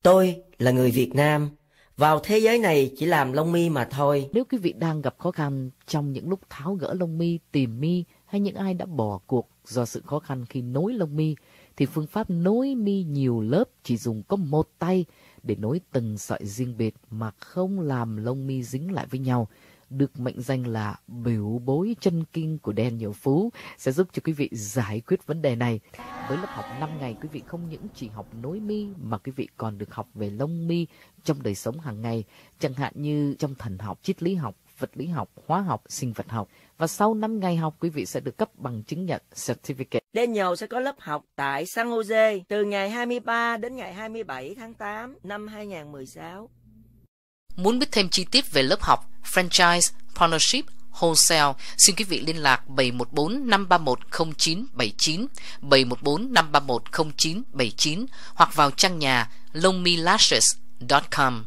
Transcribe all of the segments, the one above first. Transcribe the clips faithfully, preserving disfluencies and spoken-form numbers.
Tôi là người Việt Nam, vào thế giới này chỉ làm lông mi mà thôi. Nếu quý vị đang gặp khó khăn trong những lúc tháo gỡ lông mi, tìm mi hay những ai đã bỏ cuộc do sự khó khăn khi nối lông mi, thì phương pháp nối mi nhiều lớp chỉ dùng có một tay để nối từng sợi riêng biệt mà không làm lông mi dính lại với nhau, được mệnh danh là biểu bối chân kinh của Daniel Phú, sẽ giúp cho quý vị giải quyết vấn đề này. Với lớp học năm ngày, quý vị không những chỉ học nối mi mà quý vị còn được học về lông mi trong đời sống hàng ngày, chẳng hạn như trong thần học, triết lý học, vật lý học, hóa học, sinh vật học. Và sau năm ngày học, quý vị sẽ được cấp bằng chứng nhận certificate. Daniel sẽ có lớp học tại San Jose từ ngày hai mươi ba đến ngày hai mươi bảy tháng tám năm hai nghìn không trăm mười sáu. Muốn biết thêm chi tiết về lớp học Franchise, Partnership, Wholesale, xin quý vị liên lạc bảy một bốn năm ba một không chín bảy chín, bảy một bốn năm ba một không chín bảy chín hoặc vào trang nhà longmelashes chấm com.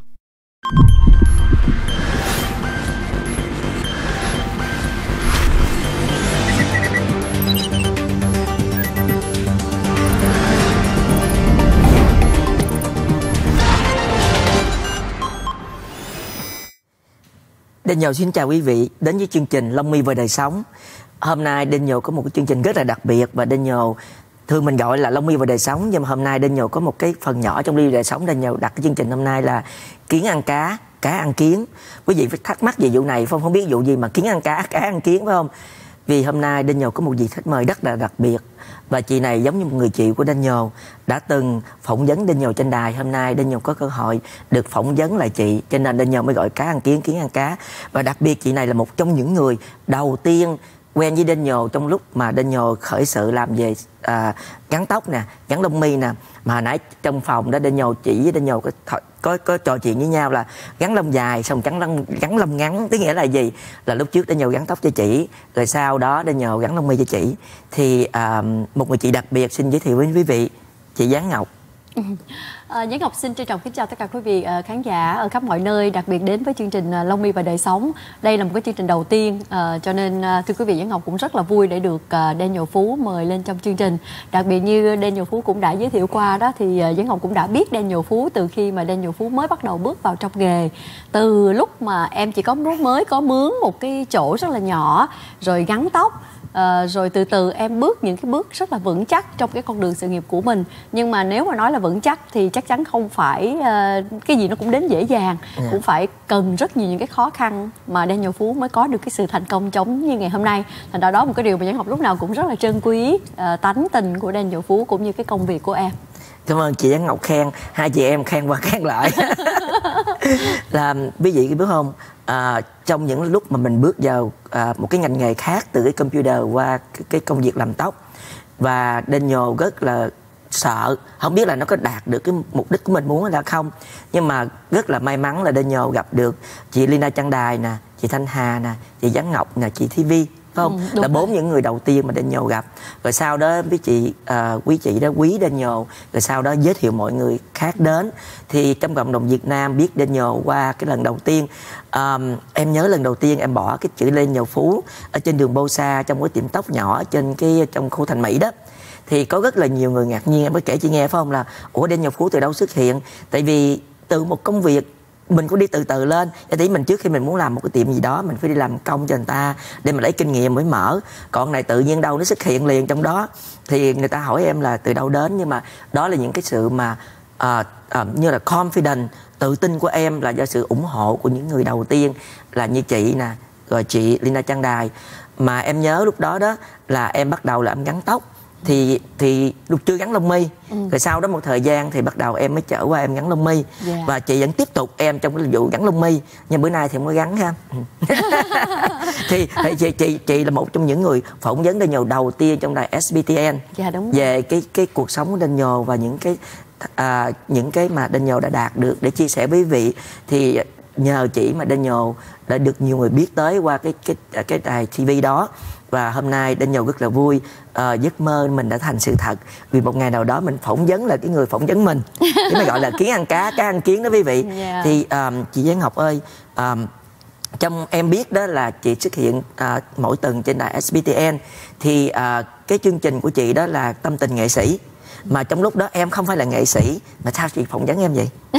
Daniel xin chào quý vị đến với chương trình Lông Mi và đời sống. Hôm nay Daniel có một cái chương trình rất là đặc biệt và Daniel thường mình gọi là Lông Mi và đời sống, nhưng mà hôm nay Daniel có một cái phần nhỏ trong Lông Mi và đời sống. Daniel đặt cái chương trình hôm nay là kiến ăn cá, cá ăn kiến. Quý vị phải thắc mắc về vụ này, Phong không biết vụ gì mà kiến ăn cá, cá ăn kiến phải không? Vì hôm nay Daniel có một vị khách mời rất là đặc biệt. Và chị này giống như một người chị của Daniel, đã từng phỏng vấn Daniel trên đài. Hôm nay Daniel có cơ hội được phỏng vấn lại chị, cho nên Daniel mới gọi cá ăn kiến, kiến ăn cá. Và đặc biệt chị này là một trong những người đầu tiên quen với Daniel trong lúc mà Daniel khởi sự làm về à, gắn tóc nè, gắn lông mi nè. Mà hồi nãy trong phòng đó Daniel chỉ với Daniel có, có, có trò chuyện với nhau là gắn lông dài xong gắn lông, gắn lông ngắn. Tức nghĩa là gì? Là lúc trước Daniel gắn tóc cho chị, rồi sau đó Daniel gắn lông mi cho chị. Thì à, một người chị đặc biệt xin giới thiệu với quý vị, chị Giáng Ngọc. À, Giáng Ngọc xin trân trọng kính chào tất cả quý vị uh, khán giả ở khắp mọi nơi, đặc biệt đến với chương trình uh, Lông Mi và đời sống. Đây là một cái chương trình đầu tiên, uh, cho nên uh, thưa quý vị, Giáng Ngọc cũng rất là vui để được uh, Daniel Phú mời lên trong chương trình. Đặc biệt như Daniel Phú cũng đã giới thiệu qua đó, thì uh, Giáng Ngọc cũng đã biết Daniel Phú từ khi mà Daniel Phú mới bắt đầu bước vào trong nghề. Từ lúc mà em chỉ có mới có mướn một cái chỗ rất là nhỏ, rồi gắn tóc. À, rồi từ từ em bước những cái bước rất là vững chắc trong cái con đường sự nghiệp của mình. Nhưng mà nếu mà nói là vững chắc thì chắc chắn không phải uh, cái gì nó cũng đến dễ dàng, yeah. Cũng phải cần rất nhiều những cái khó khăn mà Daniel Phú mới có được cái sự thành công giống như ngày hôm nay. Thành ra đó một cái điều mà Giáng Ngọc lúc nào cũng rất là trân quý, uh, tánh tình của Daniel Phú cũng như cái công việc của em. Cảm ơn chị Giáng Ngọc khen, hai chị em khen qua khen lại. Là quý vị biết không, à, trong những lúc mà mình bước vào à, một cái ngành nghề khác từ cái computer qua cái, cái công việc làm tóc, và Daniel rất là sợ, không biết là nó có đạt được cái mục đích của mình muốn hay là không. Nhưng mà rất là may mắn là Daniel gặp được chị Lina Trang Đài nè, chị Thanh Hà nè, chị Giáng Ngọc nè, chị Thi Vi, không? Ừ, là bốn những người đầu tiên mà Daniel gặp. Rồi sau đó với chị uh, quý chị đó quý Daniel, rồi sau đó giới thiệu mọi người khác đến. Thì trong cộng đồng Việt Nam biết Daniel qua cái lần đầu tiên, um, em nhớ lần đầu tiên em bỏ cái chữ Daniel Phú ở trên đường Bô Sa trong cái tiệm tóc nhỏ trên cái trong khu Thành Mỹ đó, thì có rất là nhiều người ngạc nhiên. Em mới kể chị nghe phải không, là ủa Daniel Phú từ đâu xuất hiện? Tại vì từ một công việc mình cũng đi từ từ lên. Cho tí mình trước khi mình muốn làm một cái tiệm gì đó, mình phải đi làm công cho người ta để mà lấy kinh nghiệm mới mở. Còn này tự nhiên đâu nó xuất hiện liền trong đó. Thì người ta hỏi em là từ đâu đến, nhưng mà đó là những cái sự mà uh, uh, như là confidence, tự tin của em là do sự ủng hộ của những người đầu tiên là như chị nè, rồi chị Lina Trang Đài. Mà em nhớ lúc đó đó là em bắt đầu là em gắn tóc. Thì thì lúc chưa gắn lông mi, ừ. Rồi sau đó một thời gian thì bắt đầu em mới trở qua em gắn lông mi, yeah. Và chị vẫn tiếp tục em trong cái vụ gắn lông mi, nhưng bữa nay thì không có gắn ha. thì, thì chị chị chị là một trong những người phỏng vấn Daniel đầu tiên trong đài ét bê tê en, yeah, đúng về cái cái cuộc sống của Daniel và những cái à, những cái mà Daniel đã đạt được để chia sẻ với quý vị. Thì nhờ chị mà Daniel đã được nhiều người biết tới qua cái cái cái đài ti vi đó. Và hôm nay Daniel rất là vui, uh, giấc mơ mình đã thành sự thật. Vì một ngày nào đó mình phỏng vấn là cái người phỏng vấn mình, cái mới gọi là kiến ăn cá, cá ăn kiến đó quý vị, yeah. Thì um, chị Giáng Ngọc ơi, um, trong em biết đó là chị xuất hiện uh, mỗi tuần trên đài ét bê tê en. Thì uh, cái chương trình của chị đó là Tâm Tình Nghệ Sĩ. Mà trong lúc đó em không phải là nghệ sĩ, mà sao chị phỏng vấn em vậy?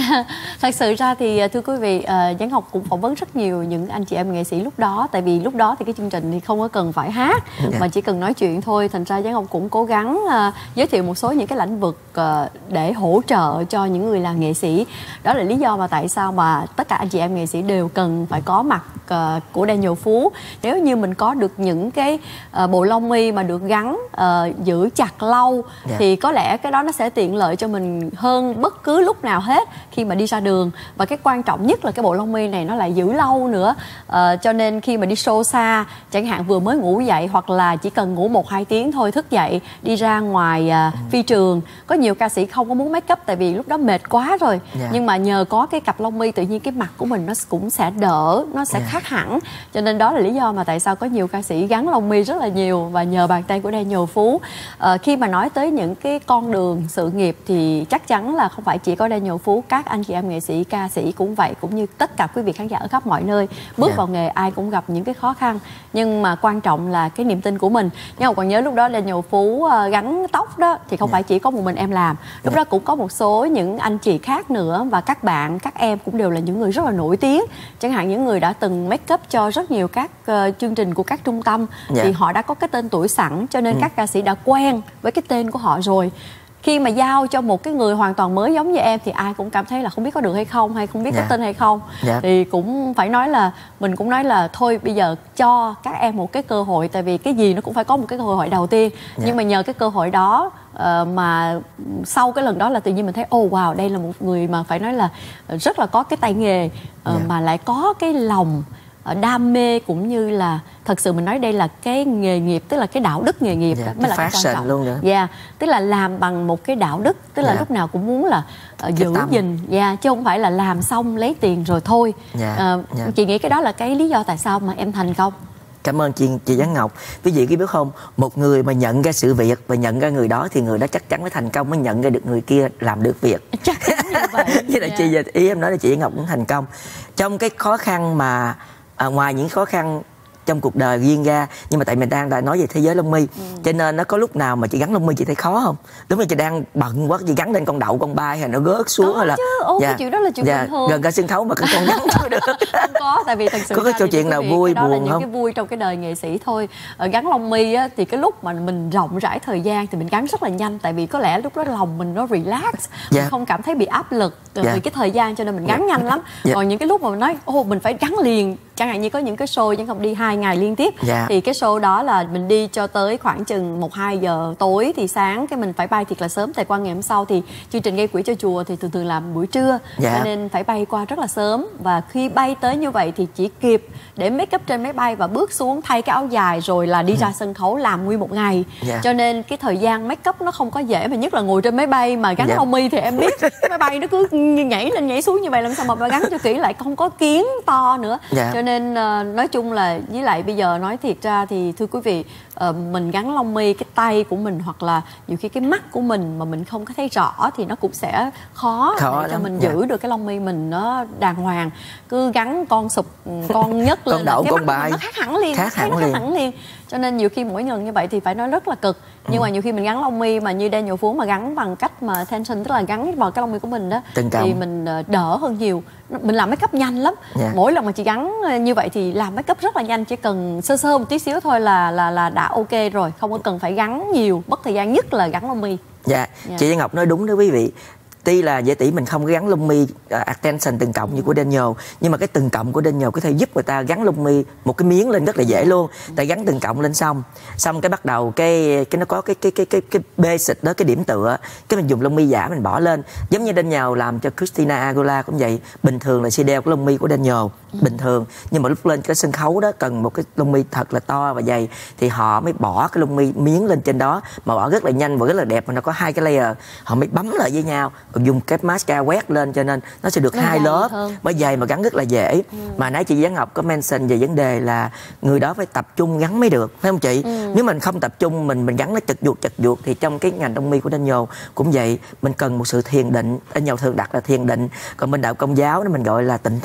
Thật sự ra thì thưa quý vị, uh, Giáng Ngọc cũng phỏng vấn rất nhiều những anh chị em nghệ sĩ lúc đó. Tại vì lúc đó thì cái chương trình thì không có cần phải hát, yeah. mà chỉ cần nói chuyện thôi. Thành ra Giáng Ngọc cũng cố gắng uh, giới thiệu một số những cái lĩnh vực uh, để hỗ trợ cho những người làm nghệ sĩ. Đó là lý do mà tại sao mà tất cả anh chị em nghệ sĩ đều cần phải có mặt uh, của Daniel Phú. Nếu như mình có được những cái uh, bộ lông mi mà được gắn uh, giữ chặt lâu, yeah. thì có lẽ cái đó nó sẽ tiện lợi cho mình hơn bất cứ lúc nào hết khi mà đi ra đường. Và cái quan trọng nhất là cái bộ lông mi này nó lại giữ lâu nữa, uh, cho nên khi mà đi show xa, chẳng hạn vừa mới ngủ dậy hoặc là chỉ cần ngủ một hai tiếng thôi, thức dậy đi ra ngoài uh, ừ. phi trường, có nhiều ca sĩ không có muốn make up tại vì lúc đó mệt quá rồi, yeah. nhưng mà nhờ có cái cặp lông mi tự nhiên cái mặt của mình nó cũng sẽ đỡ, nó sẽ yeah. khác hẳn. Cho nên đó là lý do mà tại sao có nhiều ca sĩ gắn lông mi rất là nhiều, và nhờ bàn tay của Daniel Phú. uh, khi mà nói tới những cái con đường sự nghiệp thì chắc chắn là không phải chỉ có Daniel Phú, các anh chị em nghệ sĩ, ca sĩ cũng vậy, cũng như tất cả quý vị khán giả ở khắp mọi nơi. Bước yeah. vào nghề ai cũng gặp những cái khó khăn, nhưng mà quan trọng là cái niềm tin của mình. Nhưng mà còn nhớ lúc đó Daniel Phú uh, gắn tóc đó thì không yeah. phải chỉ có một mình em làm, lúc yeah. đó cũng có một số những anh chị khác nữa, và các bạn, các em cũng đều là những người rất là nổi tiếng. Chẳng hạn những người đã từng make up cho rất nhiều các uh, chương trình của các trung tâm, yeah. thì họ đã có cái tên tuổi sẵn, cho nên ừ. các ca sĩ đã quen với cái tên của họ rồi. Khi mà giao cho một cái người hoàn toàn mới giống như em thì ai cũng cảm thấy là không biết có được hay không, hay không biết yeah. có tên hay không. yeah. Thì cũng phải nói là mình cũng nói là thôi bây giờ cho các em một cái cơ hội, tại vì cái gì nó cũng phải có một cái cơ hội đầu tiên. yeah. Nhưng mà nhờ cái cơ hội đó uh, mà sau cái lần đó là tự nhiên mình thấy ô oh, wow, đây là một người mà phải nói là rất là có cái tay nghề, uh, yeah. mà lại có cái lòng đam mê, cũng như là thật sự mình nói đây là cái nghề nghiệp, tức là cái đạo đức nghề nghiệp, yeah, đó mới là cái quan trọng luôn nữa. Yeah, tức là làm bằng một cái đạo đức, tức là yeah. lúc nào cũng muốn là uh, giữ gìn, yeah, chứ không phải là làm xong lấy tiền rồi thôi. yeah. Uh, yeah. Chị nghĩ cái đó là cái lý do tại sao mà em thành công. Cảm ơn chị, chị Giáng Ngọc. Quý vị có biết không, một người mà nhận ra sự việc và nhận ra người đó thì người đó chắc chắn mới thành công, mới nhận ra được người kia làm được việc. Chắc chắn như vậy. Với lại chị, ý em nói là chị Giáng Ngọc cũng thành công. Trong cái khó khăn mà À, ngoài những khó khăn trong cuộc đời riêng ra, nhưng mà tại mình đang đã nói về thế giới lông mi, ừ. cho nên nó có lúc nào mà chị gắn lông mi chị thấy khó không? Đúng là chị đang bận quá, chị gắn lên con đậu con bay hay nó rớt xuống, có hay là chứ. Ồ, dạ, cái chuyện đó là chuyện dạ, bình thường. Gần cả sân khấu mà con gắn chưa được. Không có, tại vì thật sự có cái câu chuyện nào vui đó buồn là những không? cái vui trong cái đời nghệ sĩ thôi. Ở gắn lông mi á, thì cái lúc mà mình rộng rãi thời gian thì mình gắn rất là nhanh, tại vì có lẽ lúc đó lòng mình nó relax, dạ. mình không cảm thấy bị áp lực từ dạ. cái thời gian, cho nên mình gắn dạ. nhanh lắm. Dạ. Còn những cái lúc mà mình nói ô mình phải gắn liền, chẳng hạn như có những cái show Giáng Ngọc đi hai ngày liên tiếp, dạ. thì cái show đó là mình đi cho tới khoảng chừng một hai giờ tối, thì sáng cái mình phải bay thiệt là sớm, tại qua ngày hôm sau thì chương trình gây quỹ cho chùa thì thường thường làm buổi trưa, dạ. cho nên phải bay qua rất là sớm. Và khi bay tới như vậy thì chỉ kịp để make up trên máy bay và bước xuống thay cái áo dài rồi là đi ừ. ra sân khấu làm nguyên một ngày, dạ. cho nên cái thời gian make up nó không có dễ, mà nhất là ngồi trên máy bay mà gắn dạ. lông mi thì em biết máy bay nó cứ nhảy lên nhảy xuống như vậy, làm sao mà gắn cho kỹ, lại không có kiến to nữa, dạ. cho nên uh, nói chung là với lại bây giờ nói thiệt ra thì thưa quý vị, uh, mình gắn lông mi cái tay của mình hoặc là nhiều khi cái mắt của mình mà mình không có thấy rõ thì nó cũng sẽ khó, khó để cho mình dạ. giữ được cái lông mi mình nó đàng hoàng. Cứ gắn con sụp con nhất lên con đậu, cái con mắt nó khác hẳn liền, khác hẳn nó liền. khác hẳn liền. Cho nên nhiều khi mỗi lần như vậy thì phải nói rất là cực. Nhưng ừ. mà nhiều khi mình gắn lông mi mà như Daniel Phú mà gắn bằng cách mà tension, tức là gắn vào cái lông mi của mình đó, thì mình đỡ hơn nhiều. Mình làm make up nhanh lắm. Yeah. Mỗi lần mà chị gắn như vậy thì làm make up rất là nhanh, chỉ cần sơ sơ một tí xíu thôi là là là đã ok rồi, không có cần phải gắn nhiều, mất thời gian nhất là gắn lông mi. Dạ, yeah. yeah. Chị Ngọc nói đúng đó quý vị. Tuy là dễ tỷ mình không có gắn lông mi uh, attention từng cộng như của Daniel, nhưng mà cái từng cộng của Daniel có thể giúp người ta gắn lông mi một cái miếng lên rất là dễ luôn. Tại gắn từng cộng lên xong, xong cái bắt đầu cái cái nó có cái cái cái cái cái basic đó, cái điểm tựa, cái mình dùng lông mi giả mình bỏ lên, giống như Daniel làm cho Christina Aguilera cũng vậy. Bình thường là sẽ đeo cái lông mi của Daniel bình thường, nhưng mà lúc lên cái sân khấu đó cần một cái lông mi thật là to và dày thì họ mới bỏ cái lông mi miếng lên trên đó, mà bỏ rất là nhanh và rất là đẹp, mà nó có hai cái layer, họ mới bấm lại với nhau dùng cái mascara quét lên, cho nên nó sẽ được nó hai lớp hơn. Mới dày mà gắn rất là dễ. ừ. Mà nãy chị Giáng Ngọc có mention về vấn đề là người đó phải tập trung gắn mới được, phải không chị? ừ. Nếu mình không tập trung, mình mình gắn nó chật vuột chật vuột thì trong cái ngành lông mi của Daniel cũng vậy, mình cần một sự thiền định. Daniel thường đặt là thiền định, còn bên đạo Công giáo nó mình gọi là tịnh tâm.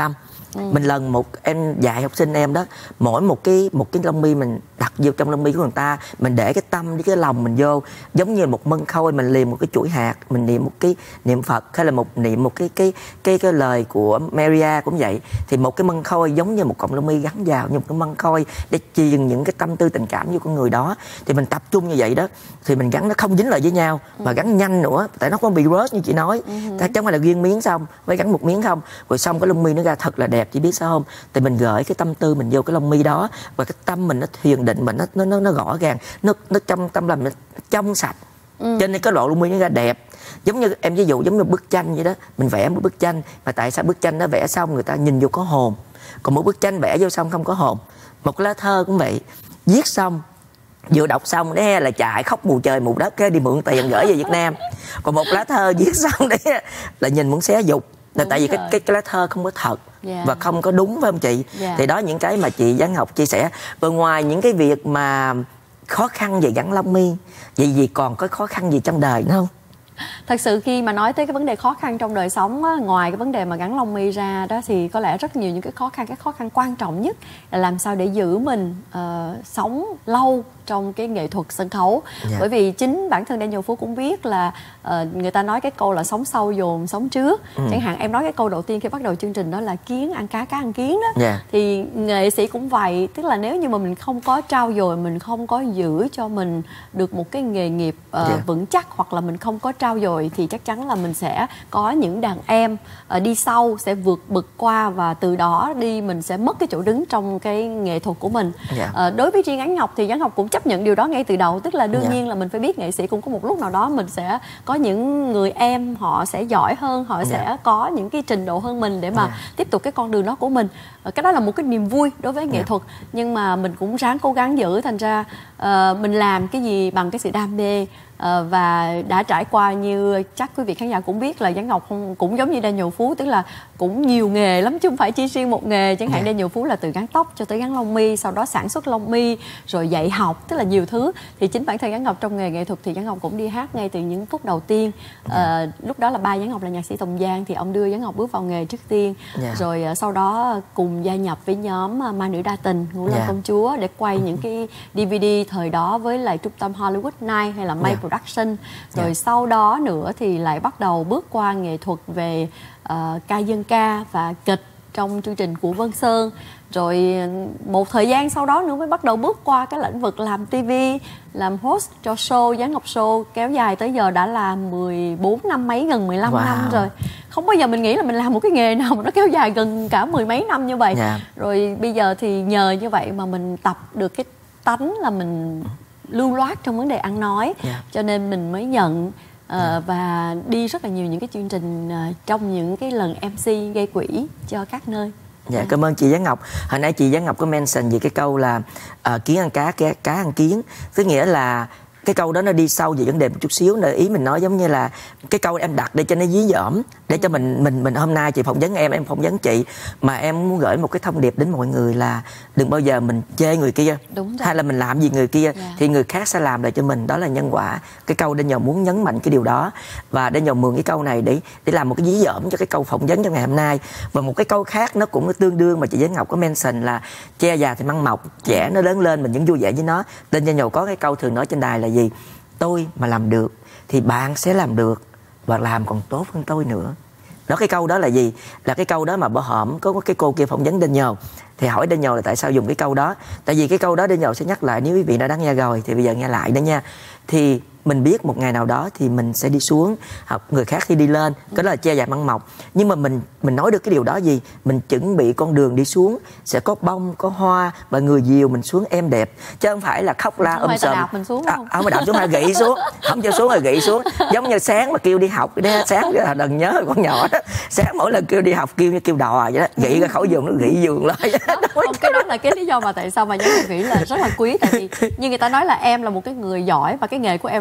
ừ. Mình lần một em dạy học sinh em đó, mỗi một cái một cái lông mi mình đặt vô trong lông mi của người ta, mình để cái tâm với cái lòng mình vô, giống như một mân khôi mình liềm một cái chuỗi hạt, mình niệm một cái niệm Phật hay là một niệm một cái cái cái cái lời của Maria cũng vậy, thì một cái mân khôi giống như một cọng lông mi gắn vào như một cái mân khôi để truyền những cái tâm tư tình cảm như con người đó. Thì mình tập trung như vậy đó, thì mình gắn nó không dính lại với nhau mà gắn nhanh nữa, tại nó không bị rớt như chị nói. Ta chẳng phải là riêng miếng xong với gắn một miếng không, rồi xong cái lông mi nó ra thật là đẹp, chị biết sao không? Tại mình gửi cái tâm tư mình vô cái lông mi đó, và cái tâm mình nó thiền định, mình nó nó nó, nó rõ ràng, nó nó trong tâm lòng nó trong sạch, ừ. Cho nên cái loại lông mi nó ra đẹp. Giống như em ví dụ giống như bức tranh vậy đó, mình vẽ một bức tranh mà tại sao bức tranh nó vẽ xong người ta nhìn vô có hồn, còn một bức tranh vẽ vô xong không có hồn. Một cái lá thơ cũng vậy, viết xong vừa đọc xong đấy là chạy khóc mù trời mù đất, cái đi mượn tiền gửi về Việt Nam. Còn một lá thơ viết xong đấy là nhìn muốn xé dục, là tại vì cái, cái cái lá thơ không có thật, yeah. Và không có đúng, phải không chị? Yeah. Thì đó những cái mà chị Giáng Ngọc chia sẻ. Và ngoài những cái việc mà khó khăn về gắn lông mi, vậy vì còn có khó khăn gì trong đời nữa không? Thật sự khi mà nói tới cái vấn đề khó khăn trong đời sống á, ngoài cái vấn đề mà gắn lông mi ra đó, thì có lẽ rất nhiều những cái khó khăn. Cái khó khăn quan trọng nhất là làm sao để giữ mình uh, sống lâu trong cái nghệ thuật sân khấu. Yeah. Bởi vì chính bản thân Daniel Phú cũng biết là uh, người ta nói cái câu là sống sâu dồn sống trước. Ừ. Chẳng hạn em nói cái câu đầu tiên khi bắt đầu chương trình đó là kiến ăn cá, cá ăn kiến đó. Yeah. Thì nghệ sĩ cũng vậy, tức là nếu như mà mình không có trau dồi, mình không có giữ cho mình được một cái nghề nghiệp uh, yeah. vững chắc, hoặc là mình không có trau dồi, thì chắc chắn là mình sẽ có những đàn em uh, đi sau sẽ vượt bực qua, và từ đó đi mình sẽ mất cái chỗ đứng trong cái nghệ thuật của mình. Yeah. Uh, đối với riêng Giáng Ngọc thì Giáng Ngọc cũng chấp nhận điều đó ngay từ đầu, tức là đương yeah. nhiên là mình phải biết nghệ sĩ cũng có một lúc nào đó mình sẽ có những người em họ sẽ giỏi hơn, họ yeah. sẽ có những cái trình độ hơn mình để mà yeah. tiếp tục cái con đường đó của mình. Uh, cái đó là một cái niềm vui đối với nghệ yeah. thuật, nhưng mà mình cũng ráng cố gắng giữ, thành ra uh, mình làm cái gì bằng cái sự đam mê. Uh, và đã trải qua, như chắc quý vị khán giả cũng biết là Giáng Ngọc không, cũng giống như Daniel Phú, tức là cũng nhiều nghề lắm chứ không phải chỉ riêng một nghề. Chẳng hạn yeah. Daniel Phú là từ gắn tóc cho tới gắn lông mi, sau đó sản xuất lông mi, rồi dạy học, tức là nhiều thứ. Thì chính bản thân Giáng Ngọc trong nghề nghệ thuật thì Giáng Ngọc cũng đi hát ngay từ những phút đầu tiên. yeah. uh, Lúc đó là ba Giáng Ngọc là nhạc sĩ Tùng Giang, thì ông đưa Giáng Ngọc bước vào nghề trước tiên. yeah. Rồi uh, sau đó cùng gia nhập với nhóm uh, Ma Nữ Đa Tình, Ngũ Lâm yeah. Công Chúa để quay những cái đê vê đê thời đó với lại trung tâm Hollywood Night hay là May yeah. Production. Rồi yeah. sau đó nữa thì lại bắt đầu bước qua nghệ thuật về uh, ca dân ca và kịch trong chương trình của Vân Sơn. Rồi một thời gian sau đó nữa mới bắt đầu bước qua cái lĩnh vực làm ti vi, làm host cho show Giáng Ngọc Show, kéo dài tới giờ đã là mười bốn năm mấy, gần mười lăm wow. năm rồi. Không bao giờ mình nghĩ là mình làm một cái nghề nào mà nó kéo dài gần cả mười mấy năm như vậy. yeah. Rồi bây giờ thì nhờ như vậy mà mình tập được cái tánh là mình lưu loát trong vấn đề ăn nói. yeah. Cho nên mình mới nhận uh, yeah. và đi rất là nhiều những cái chương trình uh, trong những cái lần em xê gây quỹ cho các nơi. Dạ, yeah, cảm ơn chị Giáng Ngọc. Hồi nãy chị Giáng Ngọc có mention về cái câu là uh, kiến ăn cá, cá, cá ăn kiến. Tức nghĩa là cái câu đó nó đi sâu về vấn đề một chút xíu nữa. Ý mình nói giống như là cái câu em đặt để cho nó dí dỏm, để cho mình mình mình hôm nay chị phỏng vấn em, em phỏng vấn chị, mà em muốn gửi một cái thông điệp đến mọi người là đừng bao giờ mình chê người kia. Đúng rồi. Hay là mình làm gì người kia yeah. thì người khác sẽ làm lại cho mình, đó là nhân quả. Cái câu Daniel muốn nhấn mạnh cái điều đó, và Daniel mượn cái câu này để để làm một cái dí dỏm cho cái câu phỏng vấn trong ngày hôm nay. Và một cái câu khác nó cũng tương đương mà chị Giáng Ngọc có mention là che già thì măng mọc, trẻ nó lớn lên mình vẫn vui vẻ với nó. Nên Daniel có cái câu thường nói trên đài là gì? Tôi mà làm được thì bạn sẽ làm được, và làm còn tốt hơn tôi nữa. Đó, cái câu đó là gì? Là cái câu đó mà bữa hổm có cái cô kia phỏng vấn Daniel, thì hỏi Daniel là tại sao dùng cái câu đó. Tại vì cái câu đó Daniel sẽ nhắc lại, nếu quý vị đã đang nghe rồi thì bây giờ nghe lại đó nha. Thì mình biết một ngày nào đó thì mình sẽ đi xuống, hoặc người khác thì đi lên, cái đó là che già măng mọc. Nhưng mà mình mình nói được cái điều đó gì? Mình chuẩn bị con đường đi xuống sẽ có bông, có hoa, và người dìu mình xuống êm đẹp, chứ không phải là khóc la um sùm. Mình xuống à, không phải đạp xuống, hay gậy xuống, không cho xuống rồi gậy xuống. Giống như sáng mà kêu đi học đó, sáng là đừng nhớ con nhỏ đó, sáng mỗi lần kêu đi học kêu như kêu đò vậy đó, gậy ra khỏi giường nó gậy giường lại. Không, cái đó là cái lý do mà tại sao mà Giáng Ngọc nghĩ là rất là quý, tại vì như người ta nói là em là một cái người giỏi và cái nghề của em là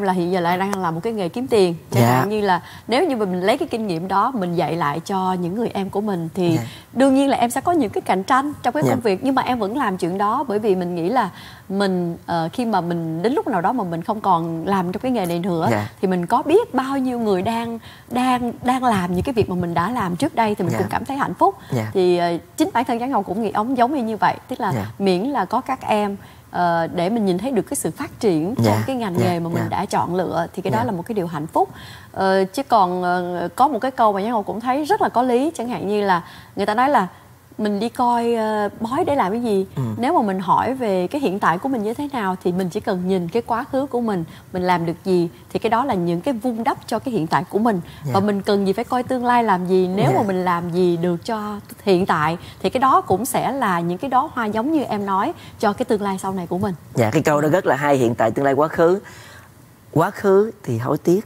là hiện giờ lại đang làm một cái nghề kiếm tiền, chẳng Dạ. hạn như là nếu như mình lấy cái kinh nghiệm đó mình dạy lại cho những người em của mình thì Dạ. đương nhiên là em sẽ có những cái cạnh tranh trong cái Dạ. công việc, nhưng mà em vẫn làm chuyện đó bởi vì mình nghĩ là mình uh, khi mà mình đến lúc nào đó mà mình không còn làm trong cái nghề này nữa, Dạ. thì mình có biết bao nhiêu người đang đang đang làm những cái việc mà mình đã làm trước đây thì mình Dạ. cũng cảm thấy hạnh phúc. Dạ. Thì uh, chính bản thân Giáng Ngọc cũng nghĩ ống giống như như vậy, tức là Dạ. miễn là có các em uh, để mình nhìn thấy được cái sự phát triển Dạ. trong cái ngành Dạ. nghề mà mình Dạ. đã chọn lựa thì cái đó Dạ. là một cái điều hạnh phúc. uh, chứ còn uh, có một cái câu mà Giáng Ngọc cũng thấy rất là có lý, chẳng hạn như là người ta nói là mình đi coi uh, bói để làm cái gì. ừ. Nếu mà mình hỏi về cái hiện tại của mình như thế nào thì mình chỉ cần nhìn cái quá khứ của mình, mình làm được gì thì cái đó là những cái vun đắp cho cái hiện tại của mình. yeah. Và mình cần gì phải coi tương lai làm gì. Nếu yeah. mà mình làm gì được cho hiện tại thì cái đó cũng sẽ là những cái đóa hoa giống như em nói cho cái tương lai sau này của mình. Dạ, cái câu đó rất là hay. Hiện tại, tương lai, quá khứ. Quá khứ thì hối tiếc,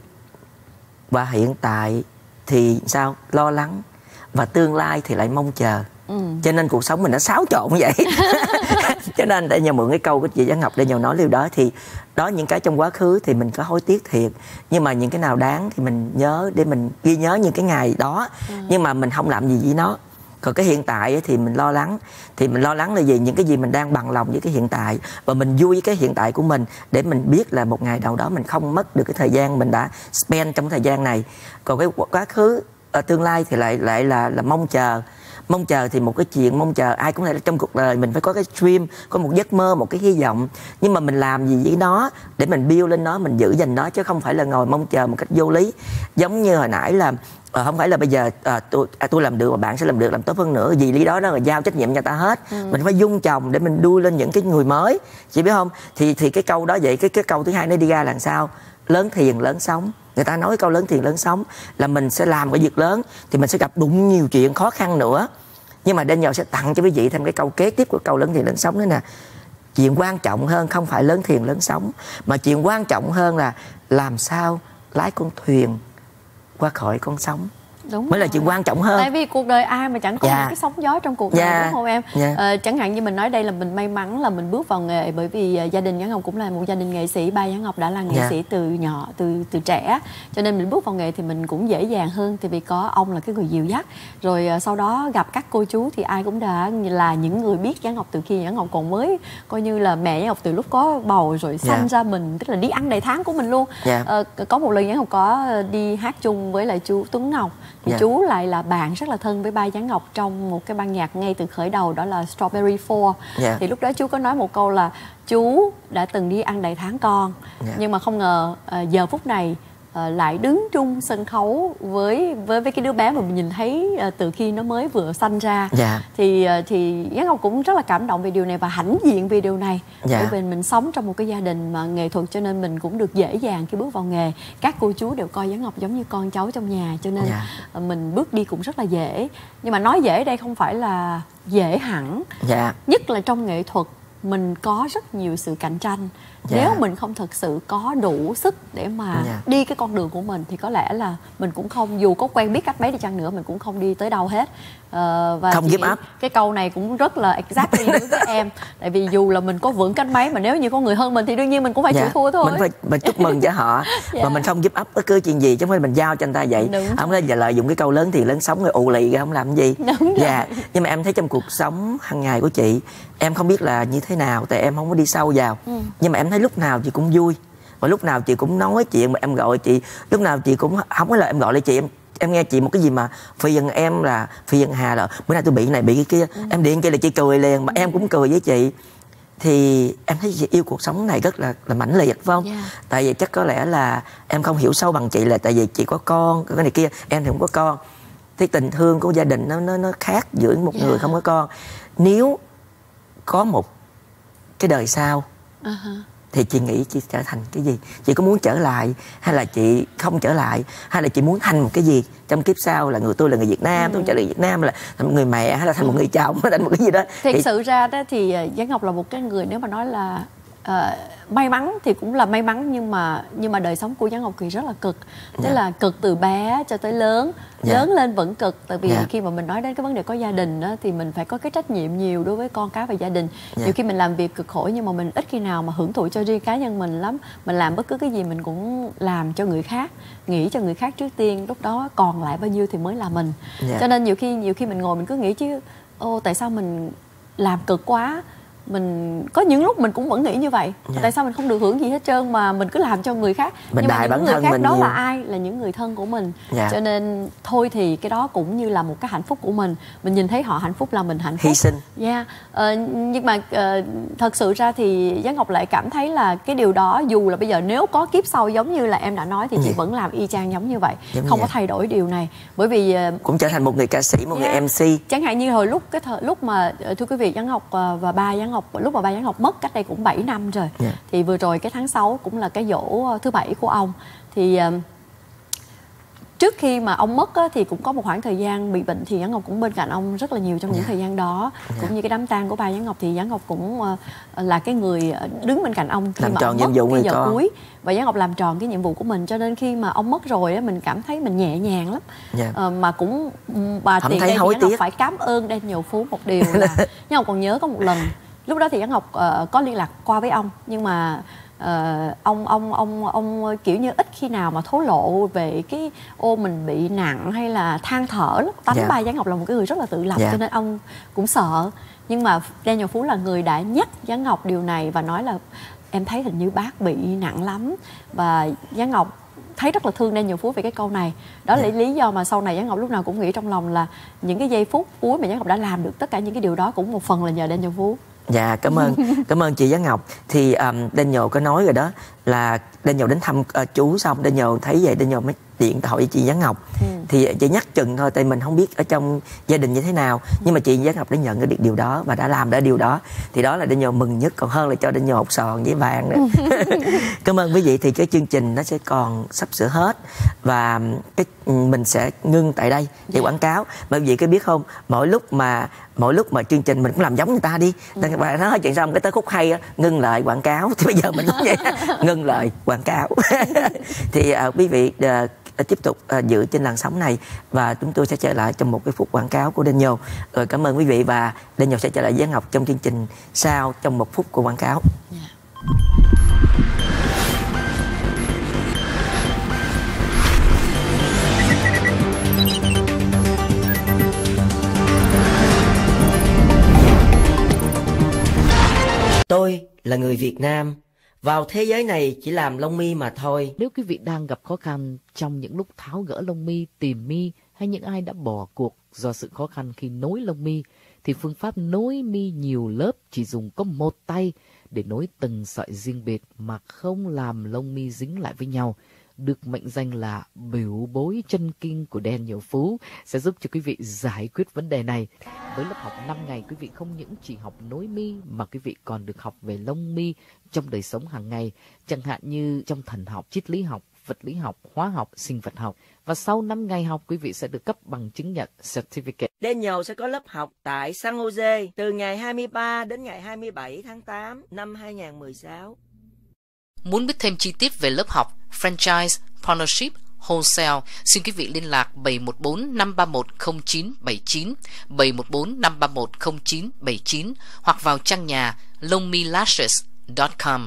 và hiện tại thì sao? Lo lắng, và tương lai thì lại mong chờ. Ừ. Cho nên cuộc sống mình nó xáo trộn như vậy. Cho nên để nhờ mượn cái câu của chị Giáng Ngọc để nhờ nói điều đó, thì đó, những cái trong quá khứ thì mình có hối tiếc thiệt, nhưng mà những cái nào đáng thì mình nhớ để mình ghi nhớ những cái ngày đó. ừ. Nhưng mà mình không làm gì với nó. Còn cái hiện tại thì mình lo lắng. Thì mình lo lắng là gì? Những cái gì mình đang bằng lòng với cái hiện tại, và mình vui với cái hiện tại của mình, để mình biết là một ngày nào đó mình không mất được cái thời gian mình đã spend trong thời gian này. Còn cái quá khứ, ở tương lai thì lại lại là là mong chờ. Mong chờ thì một cái chuyện mong chờ ai cũng thể trong cuộc đời mình phải có cái dream, có một giấc mơ, một cái hy vọng. Nhưng mà mình làm gì với nó để mình build lên nó, mình giữ gìn nó, chứ không phải là ngồi mong chờ một cách vô lý. Giống như hồi nãy là à, không phải là bây giờ à, tôi à, tôi làm được mà bạn sẽ làm được, làm tốt hơn nữa. Vì lý đó đó là giao trách nhiệm cho ta hết. ừ. Mình phải dung trồng để mình đuôi lên những cái người mới, chị biết không? Thì thì cái câu đó vậy, cái cái câu thứ hai nó đi ra là sao? Lớn thiền lớn sống. Người ta nói câu lớn thiền lớn sống là mình sẽ làm cái việc lớn thì mình sẽ gặp đụng nhiều chuyện khó khăn nữa. Nhưng mà Daniel sẽ tặng cho quý vị thêm cái câu kế tiếp của câu lớn thiền lớn sống nữa nè. Chuyện quan trọng hơn không phải lớn thiền lớn sống, mà chuyện quan trọng hơn là làm sao lái con thuyền qua khỏi con sóng. Đúng mới rồi. Là chuyện quan trọng hơn. Tại vì cuộc đời ai mà chẳng có yeah. những cái sóng gió trong cuộc đời, yeah. đúng không em? Yeah. Ờ, chẳng hạn như mình nói đây là mình may mắn là mình bước vào nghề, bởi vì uh, gia đình Giáng Ngọc cũng là một gia đình nghệ sĩ. Ba Giáng Ngọc đã là nghệ yeah. sĩ từ nhỏ, từ từ trẻ, cho nên mình bước vào nghề thì mình cũng dễ dàng hơn, tại vì có ông là cái người dìu dắt. Rồi uh, sau đó gặp các cô chú thì ai cũng đã là những người biết Giáng Ngọc từ khi Giáng Ngọc còn mới coi như là mẹ Giáng Ngọc từ lúc có bầu rồi sanh yeah. ra mình, tức là đi ăn đầy tháng của mình luôn. Yeah. Uh, có một lần Giáng Ngọc có đi hát chung với lại chú Tuấn Ngọc. Thì yeah. chú lại là bạn rất là thân với ba Giáng Ngọc trong một cái ban nhạc ngay từ khởi đầu, đó là Strawberry Four. yeah. Thì lúc đó chú có nói một câu là chú đã từng đi ăn đầy tháng con, yeah. nhưng mà không ngờ uh, giờ phút này uh, lại đứng chung sân khấu với với với cái đứa bé mà mình nhìn thấy uh, từ khi nó mới vừa sanh ra. yeah. Thì uh, thì Giáng Ngọc cũng rất là cảm động về điều này và hãnh diện về điều này. yeah. Bởi vì mình sống trong một cái gia đình mà nghệ thuật, cho nên mình cũng được dễ dàng khi bước vào nghề. Các cô chú đều coi Giáng Ngọc giống như con cháu trong nhà, cho nên yeah. mình bước đi cũng rất là dễ. Nhưng mà nói dễ đây không phải là dễ hẳn. yeah. Nhất là trong nghệ thuật mình có rất nhiều sự cạnh tranh. yeah. Nếu mình không thực sự có đủ sức để mà yeah. đi cái con đường của mình thì có lẽ là mình cũng không, dù có quen biết cách mấy đi chăng nữa, mình cũng không đi tới đâu hết. uh, Và không give up. Cái câu này cũng rất là exactly đối với em. Tại vì dù là mình có vững cách mấy mà nếu như có người hơn mình thì đương nhiên mình cũng phải yeah. chịu thua thôi. Mình phải mình chúc mừng cho họ. yeah. Và mình không give up bất cứ chuyện gì, chứ không phải mình giao cho người ta vậy. Đúng không thể giờ lợi dụng cái câu lớn thì lớn sống rồi ù lì ra không làm gì. Đúng dạ. rồi. Nhưng mà em thấy trong cuộc sống hàng ngày của chị, em không biết là như thế nào, tại em không có đi sâu vào. ừ. Nhưng mà em thấy lúc nào chị cũng vui, và lúc nào chị cũng nói chuyện, mà em gọi chị lúc nào chị cũng không có lời em gọi lại chị, em em nghe chị một cái gì mà Phi Dân em là Phi Dân Hà là bữa nay tôi bị này bị cái kia. ừ. Em điện kia là chị cười liền, mà em cũng cười với chị. Thì em thấy chị yêu cuộc sống này rất là là mãnh liệt, phải không? yeah. Tại vì chắc có lẽ là em không hiểu sâu bằng chị, là tại vì chị có con cái này kia, em thì không có con. Thì tình thương của gia đình nó nó nó khác giữa một yeah. người không có con. Nếu có một cái đời sau uh-huh. thì chị nghĩ chị trở thành cái gì? Chị có muốn trở lại, hay là chị không trở lại, hay là chị muốn thành một cái gì trong kiếp sau? Là người tôi là người Việt Nam, ừ. tôi trở lại Việt Nam là thành một người mẹ, hay là thành một người chồng, hay thành một cái gì đó. Thực thì... sự ra đó thì Giáng Ngọc là một cái người, nếu mà nói là uh, may mắn thì cũng là may mắn, nhưng mà nhưng mà đời sống của Giáng Ngọc Kỳ rất là cực. Tức yeah. là cực từ bé cho tới lớn, yeah. lớn lên vẫn cực. Tại vì yeah. khi mà mình nói đến cái vấn đề có gia đình á, thì mình phải có cái trách nhiệm nhiều đối với con cái và gia đình. Yeah. Nhiều khi mình làm việc cực khổ nhưng mà mình ít khi nào mà hưởng thụ cho riêng cá nhân mình lắm. Mình làm bất cứ cái gì mình cũng làm cho người khác, nghĩ cho người khác trước tiên, lúc đó còn lại bao nhiêu thì mới là mình. Yeah. Cho nên nhiều khi nhiều khi mình ngồi mình cứ nghĩ chứ, ô tại sao mình làm cực quá. Mình có những lúc mình cũng vẫn nghĩ như vậy, yeah. tại sao mình không được hưởng gì hết trơn mà mình cứ làm cho người khác. Mình nhưng mà những người khác đó nhiều. là ai? Là những người thân của mình. Yeah. Cho nên thôi thì cái đó cũng như là một cái hạnh phúc của mình. Mình nhìn thấy họ hạnh phúc là mình hạnh phúc. Hy sinh. Yeah. ờ, nhưng mà uh, thật sự ra thì Giáng Ngọc lại cảm thấy là cái điều đó, dù là bây giờ nếu có kiếp sau giống như là em đã nói thì chị yeah. vẫn làm y chang giống như vậy, giống không vậy. Có thay đổi điều này. Bởi vì uh, cũng trở thành một người ca sĩ, một yeah. người em xê. Chẳng hạn như hồi lúc cái thời lúc mà thưa quý vị, Giáng Ngọc uh, và ba Giáng Ngọc lúc mà ba Giáng Ngọc mất cách đây cũng bảy năm rồi. Yeah. Thì vừa rồi cái tháng sáu cũng là cái giỗ thứ bảy của ông. Thì uh, trước khi mà ông mất á, thì cũng có một khoảng thời gian bị bệnh, thì Giáng Ngọc cũng bên cạnh ông rất là nhiều trong những yeah. thời gian đó. Yeah. Cũng như cái đám tang của ba Giáng Ngọc thì Giáng Ngọc cũng uh, là cái người đứng bên cạnh ông khi làm mà tròn ông mất cái giờ con. Cuối. Và Giáng Ngọc làm tròn cái nhiệm vụ của mình, cho nên khi mà ông mất rồi á, mình cảm thấy mình nhẹ nhàng lắm. Yeah. Uh, mà cũng bà tiền đây Giáng Ngọc phải cảm ơn Daniel Phú một điều là Giáng Ngọc còn nhớ có một lần lúc đó thì Giáng Ngọc uh, có liên lạc qua với ông, nhưng mà uh, ông ông ông ông kiểu như ít khi nào mà thổ lộ về cái ô mình bị nặng hay là than thở lắm. Tánh yeah. ba Giáng Ngọc là một cái người rất là tự lập, yeah. cho nên ông cũng sợ. Nhưng mà Daniel Phú là người đã nhắc Giáng Ngọc điều này và nói là em thấy hình như bác bị nặng lắm, và Giáng Ngọc thấy rất là thương Daniel Phú về cái câu này. Đó là yeah. lý do mà sau này Giáng Ngọc lúc nào cũng nghĩ trong lòng là những cái giây phút cuối mà Giáng Ngọc đã làm được tất cả những cái điều đó cũng một phần là nhờ Daniel Phú. Dạ, cảm ơn cảm ơn chị Giáng Ngọc. Thì um, Daniel có nói rồi đó, là Daniel đến thăm uh, chú xong Daniel thấy vậy Daniel mới điện thoại với chị Giáng Ngọc. ừ. Thì chị nhắc chừng thôi, tại mình không biết ở trong gia đình như thế nào, nhưng mà chị Giáng Ngọc đã nhận được điều đó và đã làm đã điều đó, thì đó là Daniel mừng nhất, còn hơn là cho Daniel hột sòn với vàng nữa. Cảm ơn quý vị. Thì cái chương trình nó sẽ còn sắp sửa hết và cái mình sẽ ngưng tại đây để quảng cáo. Bởi vì cái biết không, mỗi lúc mà mỗi lúc mà chương trình mình cũng làm giống người ta đi, nên bạn nói chuyện xong cái tới khúc hay á, ngưng lại quảng cáo, thì bây giờ mình cũng vậy, ngưng lại quảng cáo. Thì uh, quý vị uh, tiếp tục uh, giữ trên làn sóng này và chúng tôi sẽ trở lại trong một cái phút quảng cáo của Daniel. Rồi cảm ơn quý vị, và Daniel sẽ trở lại với Giáng Ngọc trong chương trình sau trong một phút của quảng cáo. Yeah. Tôi là người Việt Nam, vào thế giới này chỉ làm lông mi mà thôi. Nếu quý vị đang gặp khó khăn trong những lúc tháo gỡ lông mi, tìm mi, hay những ai đã bỏ cuộc do sự khó khăn khi nối lông mi, thì phương pháp nối mi nhiều lớp chỉ dùng có một tay để nối từng sợi riêng biệt mà không làm lông mi dính lại với nhau, được mệnh danh là biểu bối chân kinh của Daniel Phú, sẽ giúp cho quý vị giải quyết vấn đề này. Với lớp học năm ngày, quý vị không những chỉ học nối mi mà quý vị còn được học về lông mi trong đời sống hàng ngày, chẳng hạn như trong thần học, triết lý học, vật lý học, hóa học, sinh vật học. Và sau năm ngày học, quý vị sẽ được cấp bằng chứng nhận certificate. Daniel sẽ có lớp học tại San Jose từ ngày hai mươi ba đến ngày hai mươi bảy tháng tám năm hai nghìn không trăm mười sáu. Muốn biết thêm chi tiết về lớp học, franchise, partnership, wholesale, xin quý vị liên lạc bảy một bốn năm ba một không chín bảy chín, bảy một bốn năm ba một không chín bảy chín hoặc vào trang nhà longmelashes chấm com.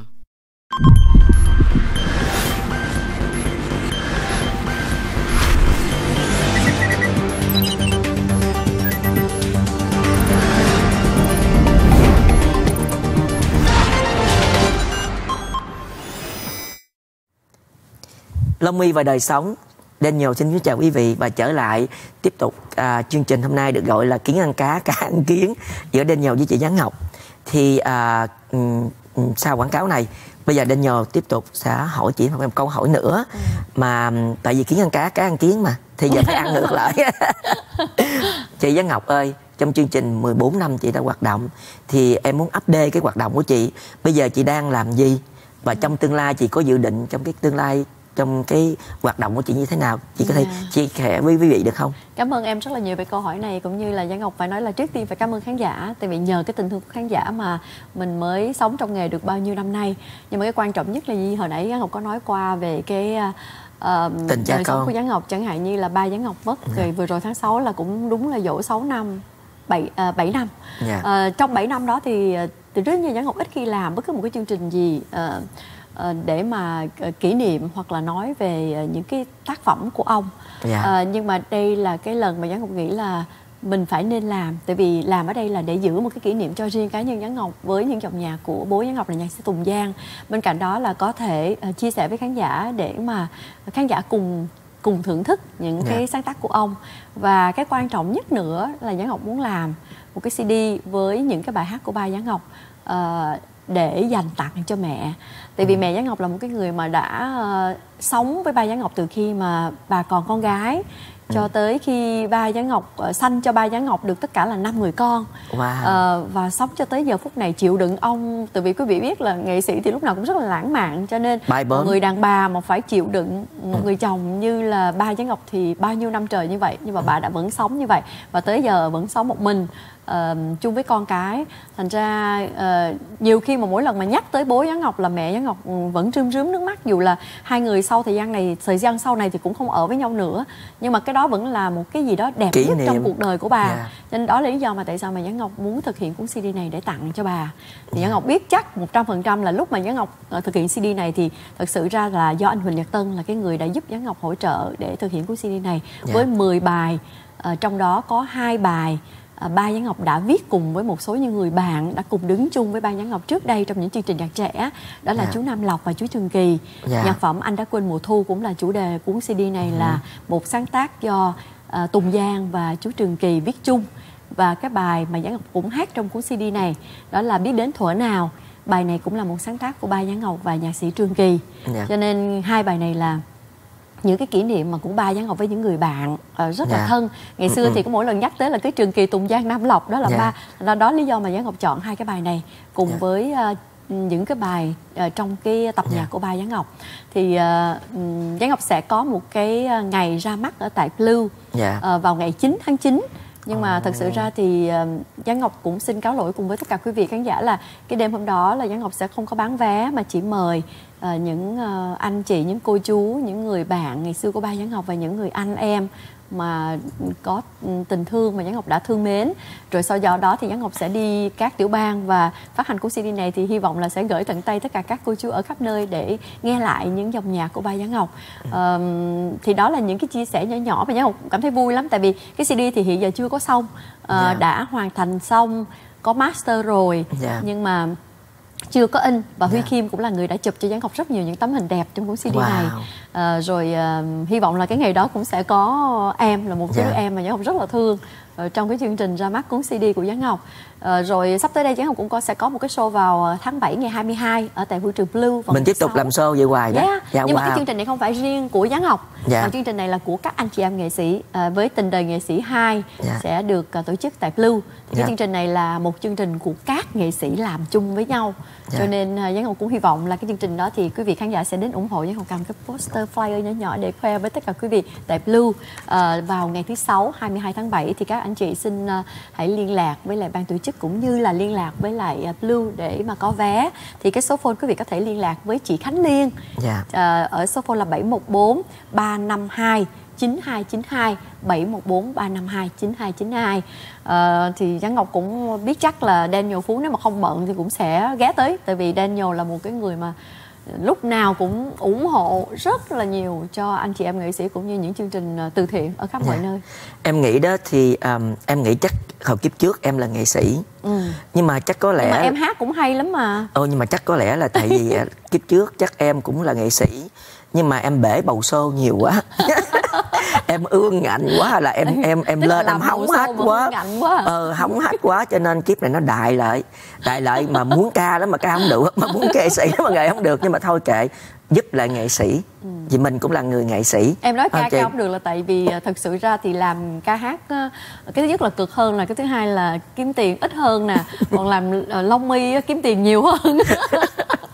Lông mi và đời sống. Daniel xin kính chào quý vị và trở lại tiếp tục à, chương trình hôm nay được gọi là kiến ăn cá, cá ăn kiến giữa Daniel với chị Giáng Ngọc. Thì à, um, sau quảng cáo này, bây giờ Daniel tiếp tục sẽ hỏi chị một câu hỏi nữa. ừ. Mà tại vì kiến ăn cá, cá ăn kiến mà, thì giờ phải ăn ngược lại. Chị Giáng Ngọc ơi, trong chương trình mười bốn năm chị đã hoạt động, thì em muốn update cái hoạt động của chị. Bây giờ chị đang làm gì? Và trong tương lai chị có dự định trong cái tương lai trong cái hoạt động của chị như thế nào? Chị có Yeah. thể chia sẻ với quý vị được không? Cảm ơn em rất là nhiều về câu hỏi này, cũng như là Giang Ngọc phải nói là trước tiên phải cảm ơn khán giả, tại vì nhờ cái tình thương của khán giả mà mình mới sống trong nghề được bao nhiêu năm nay. Nhưng mà cái quan trọng nhất là gì hồi nãy Giang Ngọc có nói qua về cái uh, tình cha đời sống con của Giang Ngọc, chẳng hạn như là ba Giang Ngọc mất yeah. rồi vừa rồi tháng sáu là cũng đúng là dỗ sáu năm, bảy uh, năm. Yeah. Uh, trong bảy năm đó thì từ trước giờ Giang Ngọc ít khi làm bất cứ một cái chương trình gì uh, để mà kỷ niệm hoặc là nói về những cái tác phẩm của ông. Yeah. À, nhưng mà đây là cái lần mà Giang Ngọc nghĩ là mình phải nên làm, tại vì làm ở đây là để giữ một cái kỷ niệm cho riêng cá nhân Giang Ngọc với những dòng nhạc của bố Giang Ngọc là nhạc sĩ Tùng Giang. Bên cạnh đó là có thể uh, chia sẻ với khán giả để mà khán giả cùng cùng thưởng thức những yeah. cái sáng tác của ông. Và cái quan trọng nhất nữa là Giang Ngọc muốn làm một cái xê đê với những cái bài hát của ba Giang Ngọc uh, để dành tặng cho mẹ. Tại vì ừ. mẹ Giang Ngọc là một cái người mà đã uh, sống với ba Giang Ngọc từ khi mà bà còn con gái cho ừ. tới khi ba Giang Ngọc uh, sanh cho ba Giang Ngọc được tất cả là năm người con. Wow. Uh, và sống cho tới giờ phút này chịu đựng ông. Tại vì quý vị biết là nghệ sĩ thì lúc nào cũng rất là lãng mạn, cho nên một người đàn bà mà phải chịu đựng một ừ. người chồng như là ba Giang Ngọc thì bao nhiêu năm trời như vậy, nhưng mà ừ. bà đã vẫn sống như vậy và tới giờ vẫn sống một mình. Uh, chung với con cái, thành ra uh, nhiều khi mà mỗi lần mà nhắc tới bố Giang Ngọc là mẹ Giang Ngọc vẫn rơm rớm nước mắt, dù là hai người sau thời gian này thời gian sau này thì cũng không ở với nhau nữa, nhưng mà cái đó vẫn là một cái gì đó đẹp kỷ nhất niệm trong cuộc đời của bà. Yeah. Nên đó là lý do mà tại sao mà Giang Ngọc muốn thực hiện cuốn xê đê này để tặng cho bà. Thì Giang Ngọc biết chắc một trăm phần trăm là lúc mà Giang Ngọc uh, thực hiện xê đê này thì thật sự ra là do anh Huỳnh Nhật Tân là cái người đã giúp Giang Ngọc hỗ trợ để thực hiện cuốn xê đê này. Yeah. Với mười bài, uh, trong đó có hai bài À, ba Giang Ngọc đã viết cùng với một số những người bạn đã cùng đứng chung với ba Giang Ngọc trước đây trong những chương trình nhạc trẻ, đó là yeah. chú Nam Lộc và chú Trường Kỳ. Yeah. Nhạc phẩm Anh Đã Quên Mùa Thu cũng là chủ đề cuốn xê đê này, uh-huh. là một sáng tác do uh, Tùng Giang và chú Trường Kỳ viết chung. Và cái bài mà Giang Ngọc cũng hát trong cuốn xê đê này đó là Biết Đến Thuở Nào. Bài này cũng là một sáng tác của ba Giang Ngọc và nhạc sĩ Trường Kỳ. Yeah. Cho nên hai bài này là những cái kỷ niệm mà của ba Giang Ngọc với những người bạn uh, rất yeah. là thân. Ngày xưa ừ, thì có mỗi lần nhắc tới là cái Trường Kỳ, Tùng Giang, Nam Lộc, đó là yeah. ba là đó lý do mà Giang Ngọc chọn hai cái bài này cùng yeah. với uh, những cái bài uh, trong cái tập yeah. nhạc của ba Giang Ngọc. Thì uh, Giang Ngọc sẽ có một cái ngày ra mắt ở tại Blue yeah. uh, vào ngày chín tháng chín. Nhưng mà thật sự ra thì uh, Giang Ngọc cũng xin cáo lỗi cùng với tất cả quý vị khán giả là cái đêm hôm đó là Giang Ngọc sẽ không có bán vé, mà chỉ mời uh, những uh, anh chị, những cô chú, những người bạn ngày xưa của ba Giang Ngọc và những người anh em mà có tình thương mà Giang Ngọc đã thương mến. Rồi sau đó thì Giang Ngọc sẽ đi các tiểu bang và phát hành cuốn xê đê này thì hy vọng là sẽ gửi tận tay tất cả các cô chú ở khắp nơi để nghe lại những dòng nhạc của ba Giang Ngọc. Ừ. Uh, thì đó là những cái chia sẻ nhỏ nhỏ mà Giang Ngọc cảm thấy vui lắm, tại vì cái xê đê thì hiện giờ chưa có xong, uh, yeah. đã hoàn thành xong, có master rồi, yeah. nhưng mà chưa có in. Và Huy yeah. Kim cũng là người đã chụp cho Giang Ngọc rất nhiều những tấm hình đẹp trong cuốn xê đê wow. này. À, rồi uh, hy vọng là cái ngày đó cũng sẽ có em là một yeah. đứa em mà Giang Ngọc rất là thương uh, trong cái chương trình ra mắt cuốn xê đê của Giang Ngọc. Uh, rồi sắp tới đây Giang Ngọc cũng có sẽ có một cái show vào tháng bảy ngày hai mươi hai ở tại vũ trường Blue. Mình tiếp tục làm show vậy hoài đó. Yeah. Yeah, nhưng wow. mà cái chương trình này không phải riêng của Giang Ngọc, yeah. mà chương trình này là của các anh chị em nghệ sĩ, uh, với Tình Đời Nghệ Sĩ hai yeah. sẽ được uh, tổ chức tại Blue. Cái yeah. chương trình này là một chương trình của các nghệ sĩ làm chung với nhau. Yeah. Cho nên uh, Giang Ngọc cũng hy vọng là cái chương trình đó thì quý vị khán giả sẽ đến ủng hộ. Giang Ngọc cầm cái poster flyer nhỏ nhỏ để khoe với tất cả quý vị tại Blue. Uh, vào ngày thứ sáu hai mươi hai tháng bảy thì các anh chị xin uh, hãy liên lạc với lại ban tổ chức cũng như là liên lạc với lại uh, Blue để mà có vé. Thì cái số phone quý vị có thể liên lạc với chị Khánh Liên, yeah. uh, ở số phone là bảy một bốn ba năm hai chín hai chín hai, bảy một bốn ba năm hai chín hai chín hai. Uh, thì Giang Ngọc cũng biết chắc là Daniel Phú nếu mà không bận thì cũng sẽ ghé tới, tại vì Daniel là một cái người mà lúc nào cũng ủng hộ rất là nhiều cho anh chị em nghệ sĩ cũng như những chương trình từ thiện ở khắp mọi yeah. nơi. Em nghĩ đó thì um, em nghĩ chắc hồi kiếp trước em là nghệ sĩ, ừ. nhưng mà chắc có lẽ nhưng mà em hát cũng hay lắm mà. Ồ, nhưng mà chắc có lẽ là tại vì kiếp trước chắc em cũng là nghệ sĩ, nhưng mà em bể bầu xô nhiều quá. Em ương ngạnh quá là em em em lên em hóng hát quá, quá. ờ hóng hát quá cho nên kiếp này nó đại lại đại lại mà muốn ca đó mà ca không được, mà muốn nghệ sĩ đó mà nghệ không được, nhưng mà thôi kệ, giúp lại nghệ sĩ. Ừ. Vì mình cũng là người nghệ sĩ. Em nói ca okay. ca không được là tại vì thật sự ra thì làm ca hát cái thứ nhất là cực hơn, là cái thứ hai là kiếm tiền ít hơn nè, còn làm lông mi kiếm tiền nhiều hơn.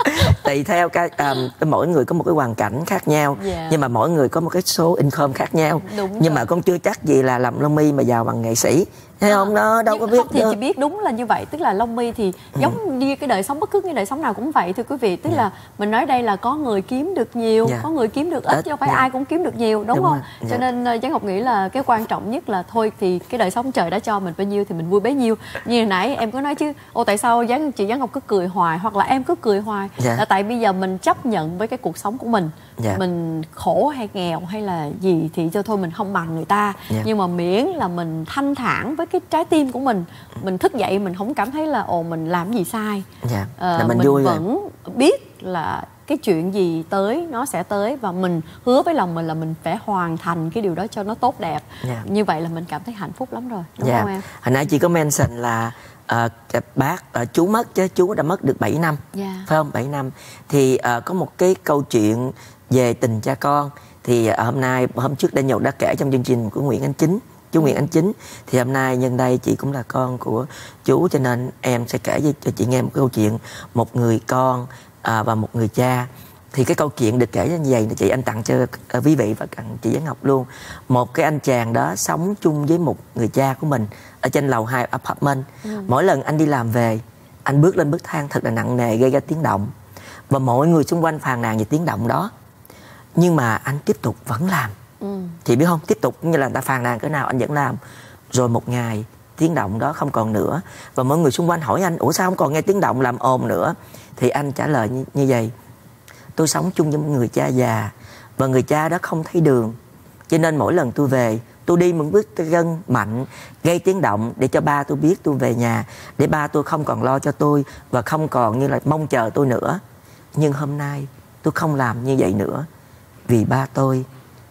tùy theo cái um, mỗi người có một cái hoàn cảnh khác nhau, yeah. nhưng mà mỗi người có một cái số income khác nhau. Đúng nhưng rồi. Mà cũng chưa chắc gì là làm lông mi mà giàu bằng nghệ sĩ, thấy à, không? Nó đâu có biết. Không thì chị biết đúng là như vậy, tức là lông mi thì giống ừ. như cái đời sống, bất cứ cái đời sống nào cũng vậy thưa quý vị, tức yeah. là mình nói đây là có người kiếm được nhiều, yeah. có người kiếm được ít, chứ không phải yeah. ai cũng kiếm được nhiều, đúng, đúng không? Yeah. Cho nên Giáng Ngọc nghĩ là cái quan trọng nhất là thôi thì cái đời sống trời đã cho mình bao nhiêu thì mình vui bấy nhiêu. Như hồi nãy em có nói chứ, ô tại sao Giáng chị Giáng Ngọc cứ cười hoài, hoặc là em cứ cười hoài, yeah. là tại bây giờ mình chấp nhận với cái cuộc sống của mình, yeah. mình khổ hay nghèo hay là gì thì cho thôi mình không bằng người ta, yeah. nhưng mà miễn là mình thanh thản với cái trái tim của mình, mình thức dậy mình không cảm thấy là ồ mình làm gì sai, yeah. à, là mình, mình vui vẫn rồi. Biết là cái chuyện gì tới nó sẽ tới, và mình hứa với lòng mình là mình phải hoàn thành cái điều đó cho nó tốt đẹp, yeah. như vậy là mình cảm thấy hạnh phúc lắm rồi, đúng yeah. không em? Hồi nãy chị có mention là uh, bác uh, chú mất chứ, chú đã mất được bảy năm, yeah. phải không? bảy năm thì uh, có một cái câu chuyện về tình cha con. Thì uh, hôm nay hôm trước Daniel đã kể trong chương trình của Nguyễn Anh Chính, chú Nguyễn Anh Chính, thì hôm nay nhân đây chị cũng là con của chú, cho nên em sẽ kể cho chị nghe một câu chuyện một người con à, và một người cha. Thì cái câu chuyện được kể như vậy là chị anh tặng cho uh, quý vị và tặng chị Giáng Ngọc luôn. Một cái anh chàng đó sống chung với một người cha của mình ở trên lầu hai apartment. ừ. Mỗi lần anh đi làm về, anh bước lên bậc thang thật là nặng nề, gây ra tiếng động, và mọi người xung quanh phàn nàn về tiếng động đó, nhưng mà anh tiếp tục vẫn làm. ừ. Chị biết không, tiếp tục như là người ta phàn nàn cỡ nào anh vẫn làm. Rồi một ngày tiếng động đó không còn nữa, và mọi người xung quanh hỏi anh ủa sao không còn nghe tiếng động làm ồn nữa, thì anh trả lời như, như vậy: tôi sống chung với một người cha già, và người cha đó không thấy đường, cho nên mỗi lần tôi về, tôi đi một bước chân mạnh gây tiếng động để cho ba tôi biết tôi về nhà, để ba tôi không còn lo cho tôi và không còn như là mong chờ tôi nữa. Nhưng hôm nay tôi không làm như vậy nữa, vì ba tôi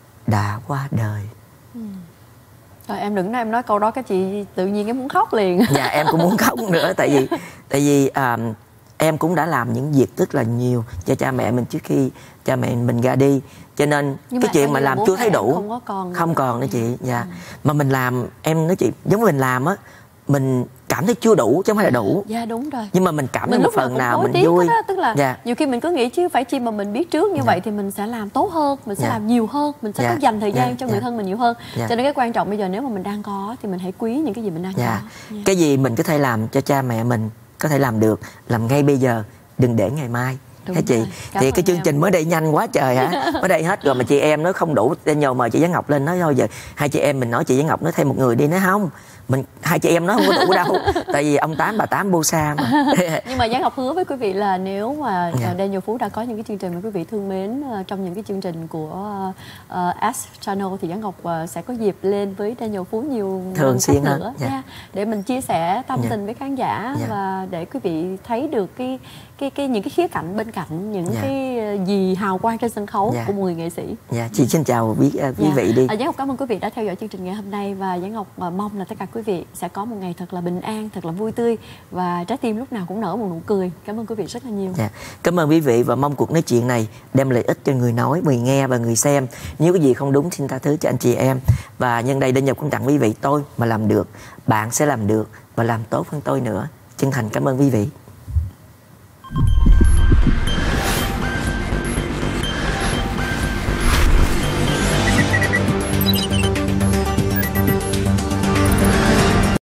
đã qua đời. ừ. Rồi em đừng nói em nói câu đó cái chị tự nhiên em muốn khóc liền. Dạ em cũng muốn khóc nữa, tại vì tại vì à, em cũng đã làm những việc rất là nhiều cho cha mẹ mình trước khi cha mẹ mình ra đi, cho nên nhưng cái chuyện mà làm chưa thấy đủ, không, có còn không còn nữa chị. Dạ ừ. Mà mình làm, em nói chị, giống như mình làm á, mình cảm thấy chưa đủ chứ không phải là đủ. Dạ đúng rồi. Nhưng mà mình cảm thấy một phần nào mình vui đó, tức là dạ. nhiều khi mình cứ nghĩ chứ phải chi mà mình biết trước như dạ. vậy thì mình sẽ làm tốt hơn, mình sẽ dạ. làm nhiều hơn, mình sẽ dạ. có dành thời gian dạ. cho người dạ. thân mình nhiều hơn. Dạ. Cho nên cái quan trọng bây giờ nếu mà mình đang có thì mình hãy quý những cái gì mình đang dạ. có. Dạ. Cái gì mình có thể làm cho cha mẹ mình có thể làm được, làm ngay bây giờ, đừng để ngày mai. Thế chị, thì cái chương em. trình mới đây nhanh quá trời hả? Mới đây hết rồi mà chị em nó không đủ, nhờ mời chị Giáng Ngọc lên nói thôi giờ hai chị em mình nói chị Giáng Ngọc nói thêm một người đi, nói không, mình hai chị em nó không có đủ đâu, tại vì ông Tám bà Tám bô sa mà. Nhưng mà Giáng Ngọc hứa với quý vị là nếu mà yeah. Daniel Phú đã có những cái chương trình mà quý vị thương mến trong những cái chương trình của uh, S Channel thì Giáng Ngọc uh, sẽ có dịp lên với Daniel Phú nhiều thường xuyên hơn nữa yeah. Yeah. để mình chia sẻ tâm yeah. tình với khán giả yeah. và để quý vị thấy được cái cái cái những cái khía cạnh bên cạnh những yeah. cái gì hào quang trên sân khấu yeah. của một người nghệ sĩ. Dạ, chị xin chào quý, uh, quý yeah. vị đi. Uh, Giáng Ngọc cảm ơn quý vị đã theo dõi chương trình ngày hôm nay, và Giáng Ngọc uh, mong là tất cả quý vị sẽ có một ngày thật là bình an, thật là vui tươi, và trái tim lúc nào cũng nở một nụ cười. Cảm ơn quý vị rất là nhiều. Dạ. Cảm ơn quý vị, và mong cuộc nói chuyện này đem lợi ích cho người nói, người nghe và người xem. Nếu cái gì không đúng xin tha thứ cho anh chị em. Và nhân đây Daniel cũng tặng quý vị, tôi mà làm được, bạn sẽ làm được và làm tốt hơn tôi nữa. Chân thành cảm ơn quý vị.